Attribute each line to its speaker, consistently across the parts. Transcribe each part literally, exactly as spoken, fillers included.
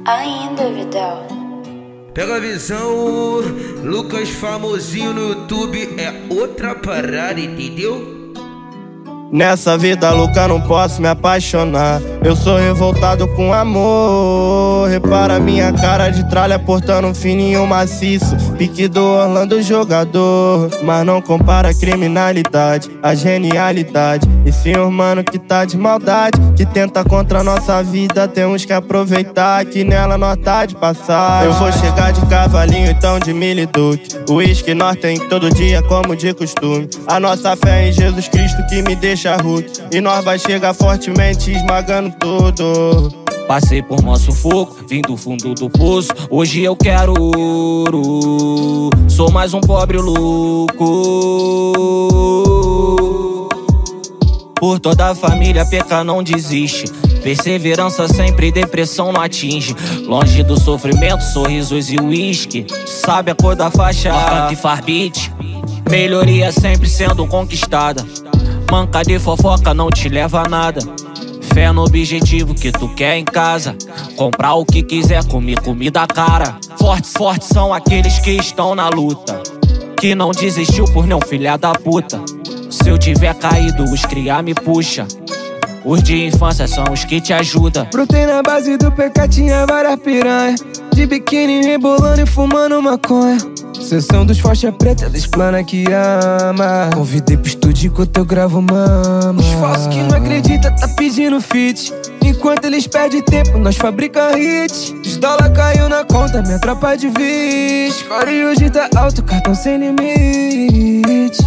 Speaker 1: Ainda, Vidal.
Speaker 2: Pega a visão, Lucas famosinho no YouTube é outra parada, entendeu?
Speaker 3: Nessa vida louca não posso me apaixonar. Eu sou revoltado com amor. Repara minha cara de tralha portando um fininho maciço, pique do Orlando jogador. Mas não compara a criminalidade, a genialidade. E senhor mano que tá de maldade, que tenta contra a nossa vida. Tem uns que aproveitar que nela nós tá de passagem. Eu vou chegar de cavalinho então de miliduque. O uísque nós tem todo dia como de costume. A nossa fé é em Jesus Cristo que me deixa Hulk, e nós vai chegar fortemente esmagando tudo.
Speaker 4: Passei por mó sufoco, vim do fundo do poço. Hoje eu quero ouro. Sou mais um pobre louco. Por toda a família pecar não desiste. Perseverança sempre, depressão não atinge. Longe do sofrimento, sorrisos e uísque. Sabe a cor da faixa, marcante e farbite. Melhoria sempre sendo conquistada. Manca de fofoca não te leva a nada. Fé no objetivo que tu quer em casa. Comprar o que quiser, comer comida cara. Fortes, fortes são aqueles que estão na luta, que não desistiu por não filha da puta. Se eu tiver caído, os cria me puxa. Os de infância são os que te ajudam.
Speaker 5: Brotei na base do P K, tinha várias piranha, de biquíni rebolando e fumando maconha. Sessão dos faixa preta, eles plana que ama. Convidei pro estúdio enquanto eu gravo mama. Os falsos que não acredita tá pedindo feat. Enquanto eles perdem tempo, nós fabrica hit. Os dólar caiu na conta, minha tropa de vídeo. Score hoje tá alto, cartão sem limite.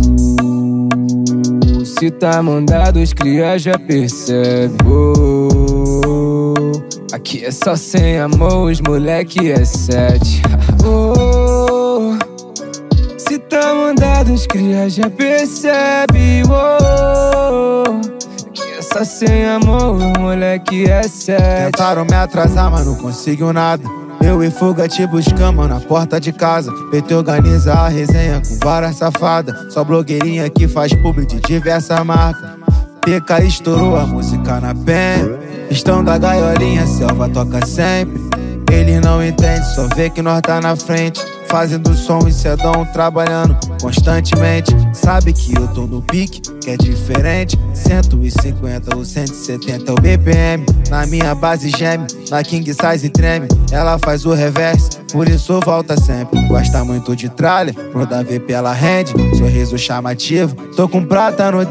Speaker 5: uh, Se tá mandado, os cria já percebe. oh, Aqui é só sem amor, os moleque é sete. oh, Se tá mandado, os cria já percebe. oh, Aqui é só sem amor, os moleque é sete.
Speaker 6: Tentaram me atrasar, mas não conseguiu nada. Eu e Fuga te buscamos na porta de casa. P T organiza a resenha com várias safadas. Só blogueirinha que faz publi de diversa marca. P K estourou a música na penha. Estão da gaiolinha, selva toca sempre. Ele não entende, só vê que nós tá na frente. Fazendo som e cedão, trabalhando constantemente. Sabe que eu tô no pique, que é diferente. Cento e cinquenta ou cento e setenta é o B P M. Na minha base geme, na king size treme. Ela faz o reverse, por isso volta sempre. Gosta muito de tralha, pro dar V P ela rende. Sorriso chamativo, tô com prata no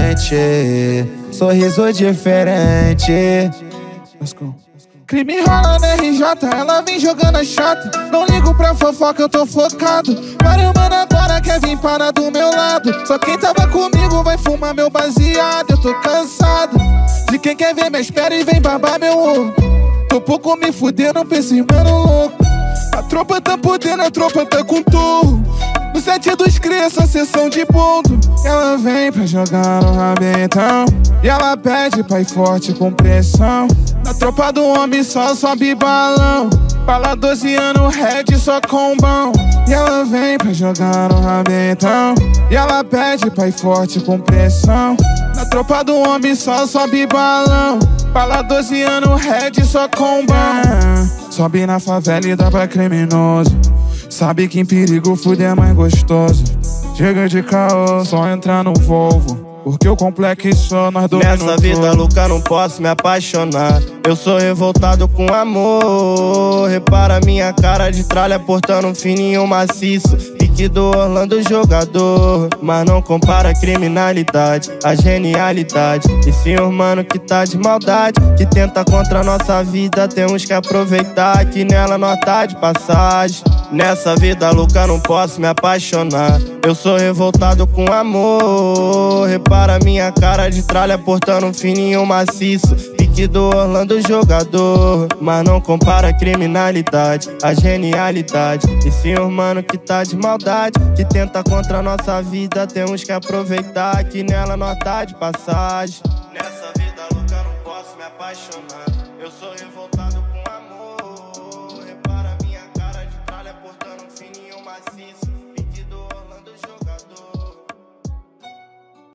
Speaker 6: dente. Sorriso diferente. Let's go.
Speaker 7: Crime rola na R J, ela vem jogando a chata. Não ligo pra fofoca, eu tô focado. Vários mano agora quer vir parar do meu lado. Só quem tava comigo vai fumar meu baseado. Eu tô cansado de quem quer ver minhas pernas e vem babar meu ovo. Tô pouco me fudendo, penso em mano louco. A tropa tá podendo, a tropa tá com tudo. No set dos cria, essa sessão de ponto. Ela vem pra jogar no rabetão, e ela pede pai forte com pressão. Na tropa do homem só sobe balão. Bala doze anos, red só com bom. E ela vem pra jogar no rabetão, e ela pede pai forte com pressão. Na tropa do homem só sobe balão. Bala doze anos, red só com bom. Sobe na favela e dá pra criminoso. Sabe que em perigo fuder é mais gostoso. Chega de caô, só entrar no Volvo. Porque o complexo nós dominamos.
Speaker 3: Nessa vida louca não posso me apaixonar. Eu sou revoltado com amor. Repara minha cara de tralha portando um fininho maciço, pique do Orlando jogador. Mas não compara a criminalidade, a genialidade. E senhor mano que tá de maldade, que tenta contra a nossa vida. Tem uns que aproveitar que nela nós tá de passagem. Nessa vida louca não posso me apaixonar. Eu sou revoltado com amor. Repara minha cara de tralha portando um fininho maciço, pique do Orlando jogador. Mas não compara a criminalidade, a genialidade. E senhor mano que tá de maldade, que tenta contra a nossa vida. Tem uns que aproveitar que nela nós tá de passagem. Nessa vida louca não posso me apaixonar. Eu sou revoltado.